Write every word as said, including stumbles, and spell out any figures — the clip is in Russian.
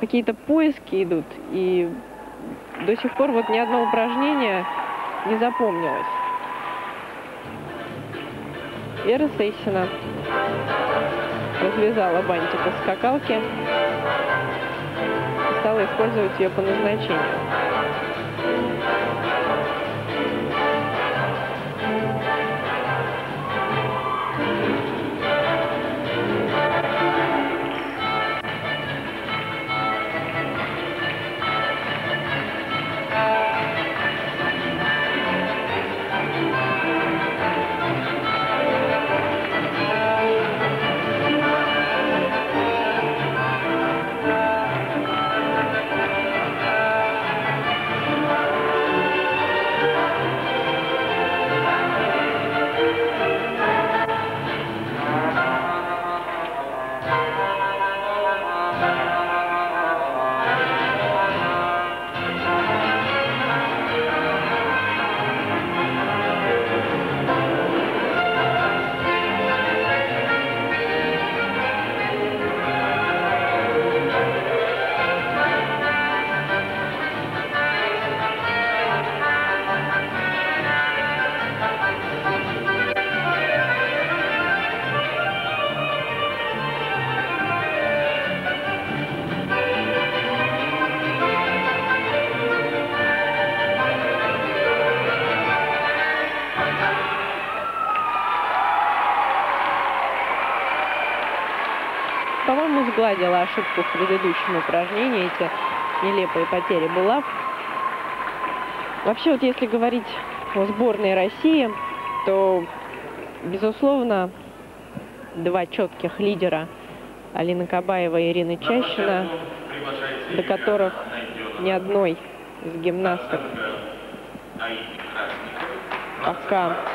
какие-то поиски идут, и до сих пор вот ни одно упражнение не запомнилось. Вера Сессина развязала бантик из скакалки и стала использовать ее по назначению. По-моему, сгладила ошибку в предыдущем упражнении, эти нелепые потери булав. Вообще, вот если говорить о сборной России, то, безусловно, два четких лидера Алина Кабаева и Ирина Чащина, до которых ни одной из гимнасток пока